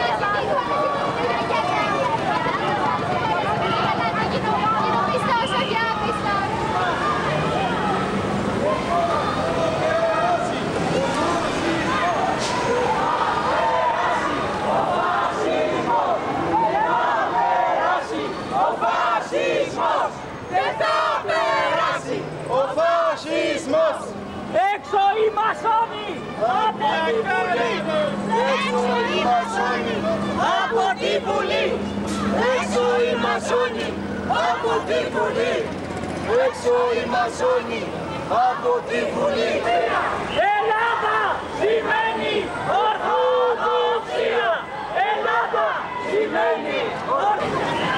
Έξω οι μασόνοι από τη Βουλή! Έξω οι μασόνοι από τη Βουλή! Έξω οι μασόνοι από τη Βουλή! Έξω οι μασόνοι από τη Βουλή! Ελλάδα σημαίνει Ορθοδοξία! Ελλάδα σημαίνει Ορθοδοξία!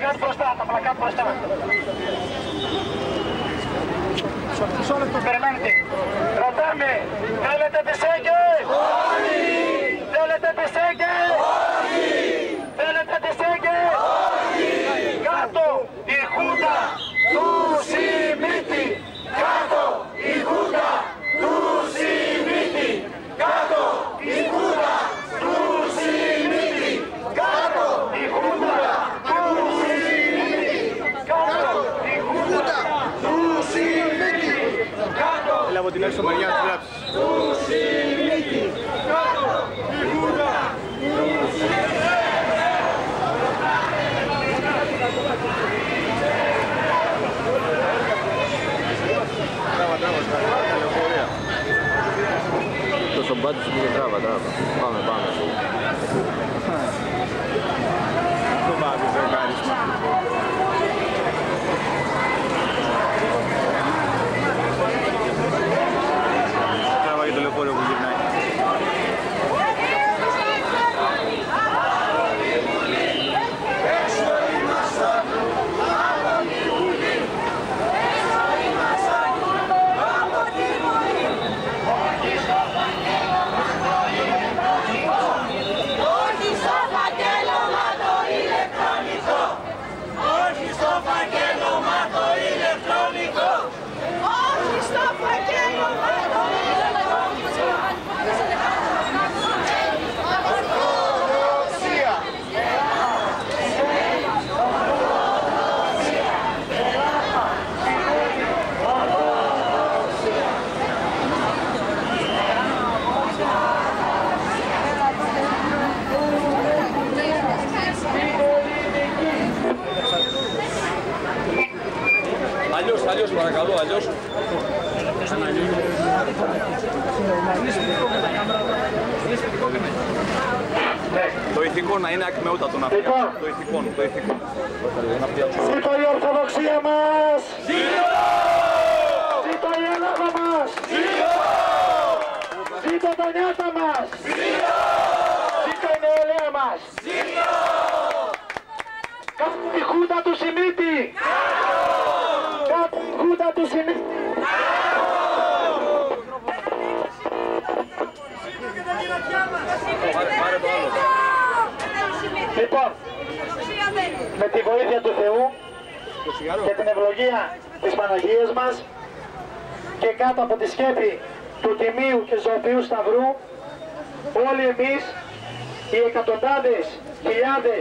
πλακάτ μπροστά, τα πλακάτ μπροστά. Περιμένετε. Ρωτάμε, θέλετε πισέγγες? Όχι! Θέλετε πισέγγες? Όχι! Θέλετε πισέγγες? Όχι! Κάτω η Χούντα του Σιμίτη! Κάτω η Χούντα του Σιμίτη! Κάτω η Χούντα του Σιμίτη! Κάτω η Χούντα του Σιμίτη! Κάτω η Χούντα του Σιμίτη! Έλα από την έξω μεριά να τις γράψεις. Του Σιμίτη! Κάτω η Χούντα του Σιμίτη! Τόσο μπάτι σου πήγε τράβα. Πάμε. Το βάζεις, δεν κάνεις. Τράβα για το λεωφορείο που γυρνάει. Αλλιώς παρακαλώ, αλλιώς. Το ηθικό να είναι ακμεότατο να φτιάξω. Το ηθικό. Ζήτω η Ορθοδοξία μας! Ζήτω η Ελλάδα μας! Ζήτω τα νιάτα μας! Ζήτω η νεολαία μας! Κάτω τη Χούντα του Σιμίτη! Κάτω τη Χούντα του Σιμίτη! Λοιπόν, με τη βοήθεια του Θεού και την ευλογία της Παναγίας μας και κάτω από τη σκέπη του Τιμίου και Ζωοποιού Σταυρού, όλοι εμείς, οι εκατοντάδες χιλιάδες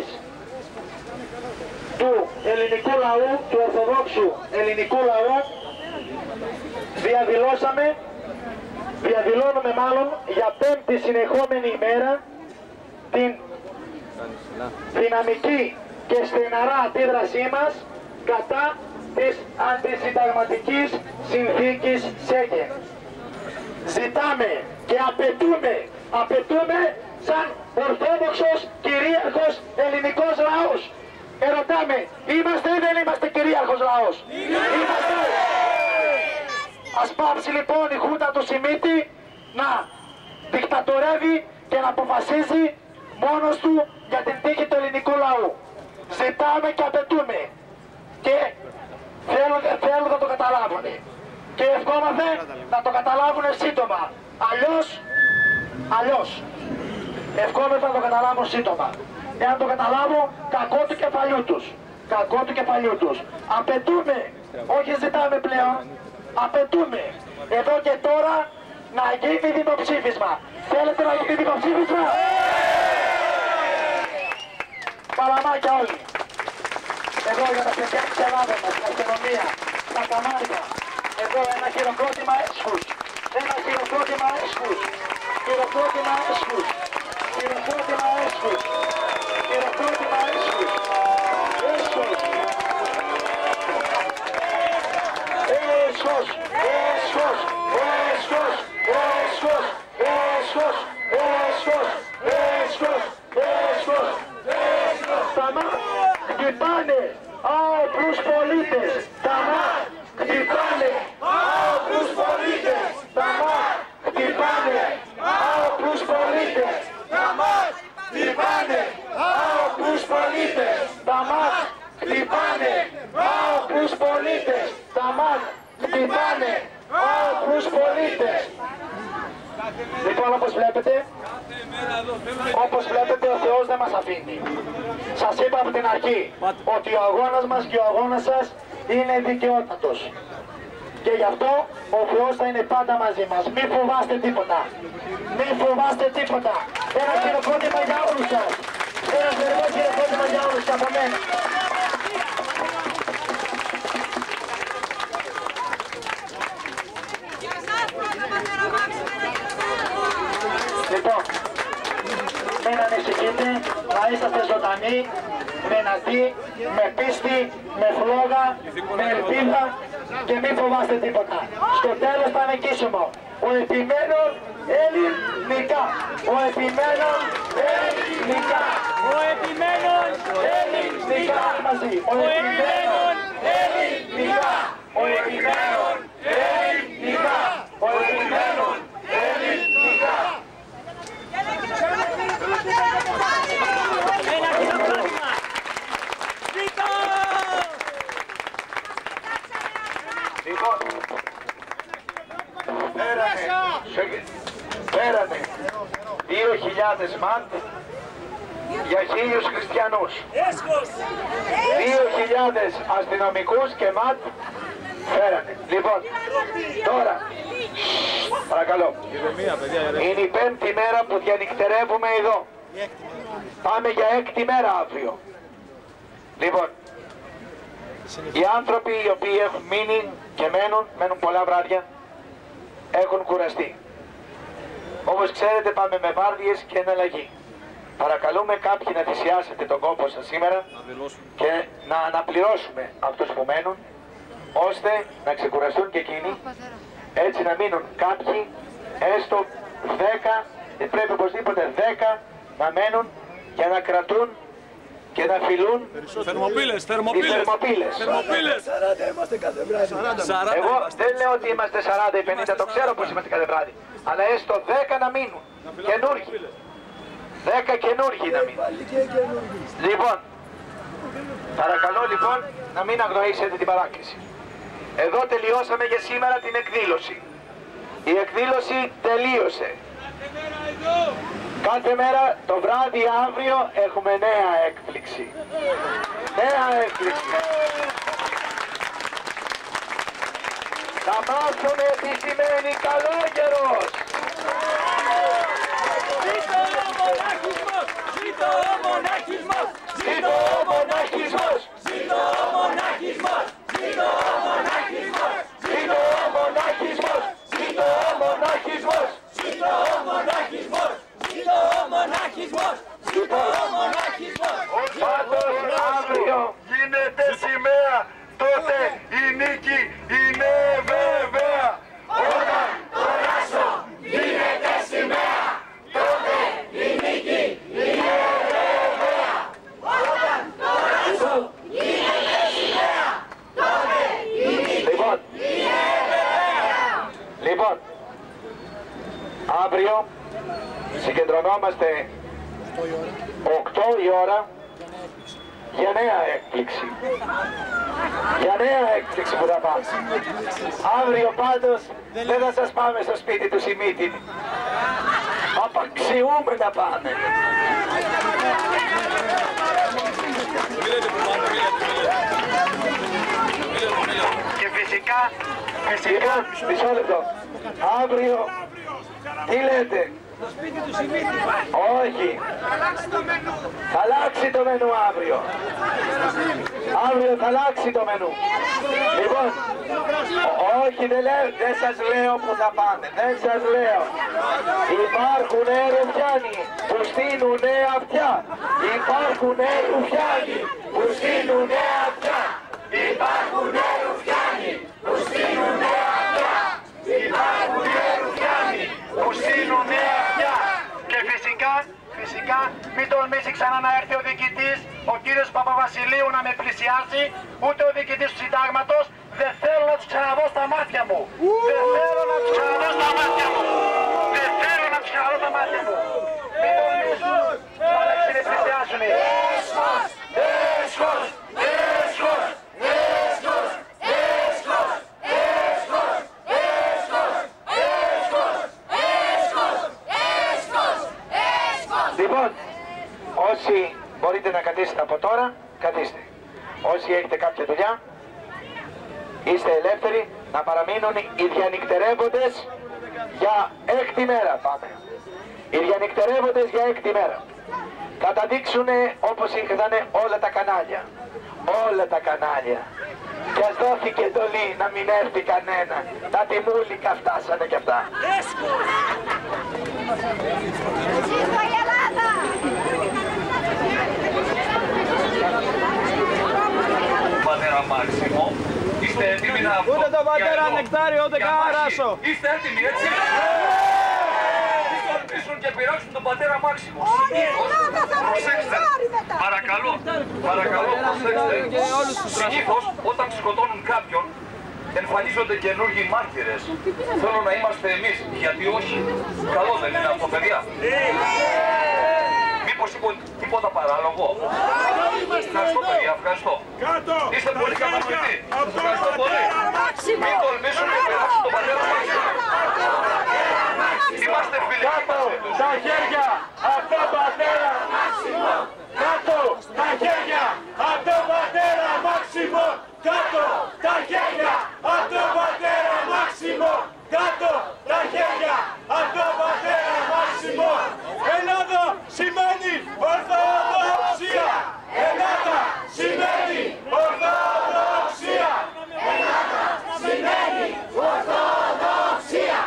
του ελληνικού λαού, του Ορθοδόξου ελληνικού λαού, διαδηλώνουμε μάλλον για πέμπτη συνεχόμενη ημέρα την δυναμική και στεναρά αντίδρασή μας κατά της αντισυνταγματικής συνθήκης Σέγγεν. Ζητάμε και απαιτούμε σαν Ορθόδοξος κυρίαρχος ελληνικός λαός. Ερωτάμε, είμαστε ή δεν είμαστε κυρίαρχος λαός? Είμαστε! Ας πάψει λοιπόν η Χούντα του Σιμίτη να δικτατορεύει και να αποφασίζει μόνος του για την τύχη του ελληνικού λαού. Ζητάμε και απαιτούμε και θέλουν να το καταλάβουν και ευχόμαστε να το καταλάβουν σύντομα. Αλλιώς ευχόμαστε να το καταλάβουν σύντομα. Εάν το καταλάβω, κακό του κεφαλιού τους. Απαιτούμε, όχι ζητάμε πλέον, απαιτούμε εδώ και τώρα να γίνει δημοψήφισμα. Θέλετε να γίνει δημοψήφισμα? Παλαμάκια όλοι. Εδώ για τα παιδιά της Ελλάδας μας, την αστυνομία, τα καμάρια. Εδώ ένα χειροκρότημα έσχους. Ένα χειροκρότημα έσχους. Χειροκρότημα έσχους. Χειροκρότημα έσχους. Χειροκρότημα έσχους. Έσχους. Έσχους. Έσχους. Έσχους. Έσχους. Έσχους. Έσχους. Έσχους. Έσχους. Τα ΜΑ χτυπάνε όπλους πολίτες. Τα ΜΑ χτυπάνε όπλους πολίτες. Τα ΜΑ χτυπάνε όπλους πολίτες. Τα ΜΑ χτυπάνε όπλους πολίτες. Τα ΜΑ χτυπάνε όπλους πολίτες. Τα ΜΑΤ χτυπάνε όπλους πολίτες. Λοιπόν, όπως βλέπετε ο Θεός δεν μας αφήνει. Σας είπα από την αρχή ότι ο αγώνας μας και ο αγώνας σας είναι δικαιότατος. Και γι' αυτό ο Θεός θα είναι πάντα μαζί μας. Μην φοβάστε τίποτα. Μην φοβάστε τίποτα. Ένα χειροκρότημα για όλους σας. Ένα θερμό χειροκρότημα για όλους σας από μένα. Λοιπόν, μην ανησυχείτε, να είσαστε ζωντανοί, δυνατοί, με πίστη, με φλόγα, με ελπίδα και μην φοβάστε τίποτα. Στο τέλος θα νικήσουμε. Ο επιμένων ελληνικά. Ο επιμένων ελληνικά. Ο επιμένων ελληνικά μαζί. Ο επιμένων ελληνικά. Ο επιμένων ελληνικά. Ο επιμένων ελληνικά. Λοιπόν, πέρανε 2.000 ΜΑΤ για 1.000 χριστιανούς. 2.000 αστυνομικούς και ΜΑΤ φέρανε. Λοιπόν, τώρα, παρακαλώ, είναι η 5η μέρα που διανυκτερεύουμε εδώ. Πάμε για 6η μέρα αύριο. Λοιπόν, οι άνθρωποι οι οποίοι έχουν μείνει και μένουν πολλά βράδια, έχουν κουραστεί. Όπως ξέρετε πάμε με βάρδιες και εναλλαγή. Παρακαλούμε κάποιοι να θυσιάσετε τον κόπο σας σήμερα και να αναπληρώσουμε αυτούς που μένουν, ώστε να ξεκουραστούν και εκείνοι, έτσι να μείνουν κάποιοι, έστω 10, πρέπει οπωσδήποτε 10 να μένουν για να κρατούν και να φιλούν θερμοπύλες. 40 είμαστε κάθε βράδυ. Εγώ δεν λέω ότι είμαστε 40 ή 50, το ξέρω πως είμαστε κάθε βράδυ. Αλλά έστω 10 να μείνουν. Καινούργοι. 10 καινούργοι να μείνουν. Λοιπόν, παρακαλώ λοιπόν να μην αγνοήσετε την παράκληση. Εδώ τελειώσαμε για σήμερα την εκδήλωση. Η εκδήλωση τελείωσε. Κάθε μέρα το βράδυ αύριο έχουμε νέα έκπληξη. Νέα έκπληξη. Θα μάθουμε τι σημαίνει καλόγερος. Ζήτω ο μονάχισμος! Ζήτω ο μονάχισμος! Ζήτω ο μονάχισμος! Ζήτω ο μονάχισμος! Ζήτω ο μονάχισμος! Ζήτω ο μονάχισμος! Ζήτω ο μονάχισμος! Ζήτω ο μονάχισμος! Ζήτω ο μονάχισμος! Ζήτω ο μονάχισμος! Πάντως αύριο γίνεται σημαία, τότε η νίκη είναι βέβαια. Όταν το ράσο γίνεται σημαία, τότε η νίκη είναι βέβαια. Όταν το ράσο γίνεται σημαία, τότε η νίκη είναι βέβαια. Λοιπόν, αύριο συγκεντρωνόμαστε 8 η ώρα για νέα έκπληξη. Για νέα έκπληξη που θα πάμε. Αύριο πάντως δεν θα σας πάμε στο σπίτι του Σιμίτη. Απαξιούμε να πάμε. Και φυσικά, μισό λεπτό. Αύριο, τι λέτε? Το σπίτι του Σιμίτη. Όχι. Θα αλλάξει το μενού αύριο. Αύριο θα αλλάξει το μενού. Λοιπόν, όχι δεν σας λέω που θα πάνε. Δεν σας λέω. Υπάρχουν ρουφιάνοι που στείλουν αυτιά. Υπάρχουν ρουφιάνοι που στείλουν αυτιά. Υπάρχουν ρουφιάνοι που στείλουν αυτιά. Υπάρχουν ρουφιάνοι που στείλουν αυτιά. Και φυσικά μην τολμήσει ξανά να έρθει ο διοικητής, ο κύριος Παπαβασιλείου, να με πλησιάσει, ούτε ο διοικητής του συντάγματος. Δεν θέλω να τους ξαναδώ στα μάτια μου. Δεν θέλω να τους ξαναδώ στα μάτια μου. Δεν θέλω να τους ξαναδώ στα μάτια μου. Μην τολμήσουν να με πλησιάσουν. Έσχος! Έσχος! όσοι έχετε κάποια δουλειά, είστε ελεύθεροι να παραμείνουν οι διανυκτερεύοντες για 6η μέρα. Πάμε. Οι διανυκτερεύοντες για 6η μέρα. Καταδείξουν όπως είχαν όλα τα κανάλια. Όλα τα κανάλια. Και ας δόθηκε εντολή να μην έρθει κανένα. Τα τιμούλικα φτάσανε κι αυτά. Ζήτω η Ελλάδα! Πατέρα Μάξιμο, είστε έτοιμοι να... Ούτε τον πατέρα Νεκτάριο, ούτε κανένα ράσο. Είστε έτοιμοι, έτσι. Πίσουν και πειράξουν τον πατέρα Μάξιμο. Προσέξτε, παρακαλώ, προσέξτε. Συνήθως όταν σκοτώνουν κάποιον εμφανίζονται καινούργιοι μάρτυρες. Θέλω να είμαστε εμείς, γιατί όχι. Καλό δεν είναι αυτό, παιδιά? Μήπως είπε τίποτα παράλογο? Ευχαριστώ, παιδιά, ευχαριστώ. Είστε πολύ κατανοητοί. Ευχαριστώ πολύ. Μην τολμήσουν και πειράξουν τον πατέρα Μάξιμο. Είμαστε φίλοι. Κάτω τα χέρια από τον πατέρα Μάξιμο! Κάτω τα χέρια από τον πατέρα Μάξιμο! Κάτω τα χέρια από τον πατέρα Μάξιμο! Κάτω τα χέρια από τον πατέρα Μάξιμο! Ελλάδα σημαίνει Ορθοδοξία! Ελλάδα σημαίνει Ορθοδοξία! Ελλάδα σημαίνει Ορθοδοξία!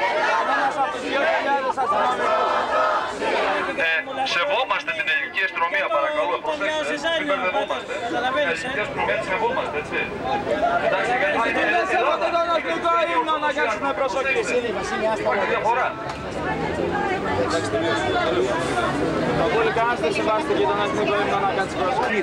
Σεβόμαστε την ελληνική αστυνομία, παρακαλώ, προσέξτε, μην μπερδευόμαστε. Την ελληνική αστυνομία τη σεβόμαστε, έτσι. Εντάξει, γιατί είναι Ελλάδα. Τον αστυνομικό ύμνο να κάτσουμε προσοχή. Υπάρχει διαφορά. Θα πολύ κανένας δεν σεβάστε και τον αστυνομικό ύμνο να κάτσει προσοχή.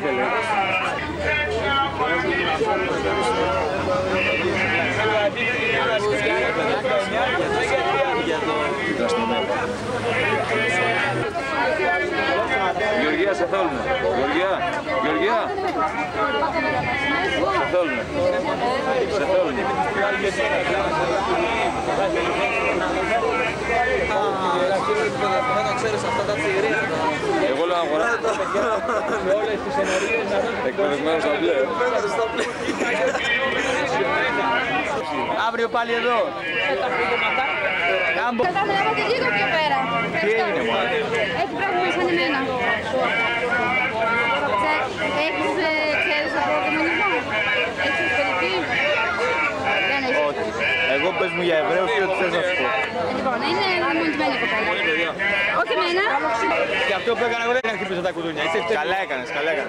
Γεωργία, σε θέλουνε. Γεωργία. Σε θέλουνε. Εγώ λέω αγορά. Εκπαιδευμένος στα μπλε. Αύριο πάλι εδώ. Κατάλαβα λίγο πιο πέρα. Τι έγινε μόνο? Έχει πράγματα σαν εμένα. Ξέρεις από κομμουνισμό? Έχεις εξωτερική? Δεν έχεις. Όχι. Εγώ πες μου για Εβραίους και ό,τι θες να σου πω. Λοιπόν, είναι μονισμένη κοπέλα. Όχι εμένα. Και αυτό που έκανα εγώ δεν είναι να χτυπήσω τα κουδούνια. Καλά έκανες, καλά έκανες.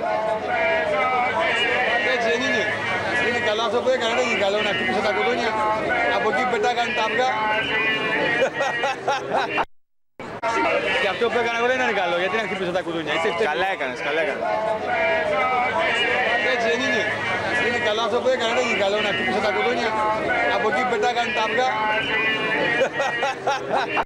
Έτσι δεν είναι. Είναι καλό αυτό που έκανα, δεν είναι καλό να χτυπήσω τα κουδούνια. Από εκεί πετάγανε τα αυγά. Και αυτό που έκανα εγώ δεν είναι καλό, γιατί να χτυπήσω τα κουδούνια. Καλά έκανες, καλά έκανες. Έτσι δεν είναι. Είναι καλό αυτό που έκανα, δεν είναι καλό να χτυπήσω τα κουδούνια. Από εκεί πετάγανε τα αυγά.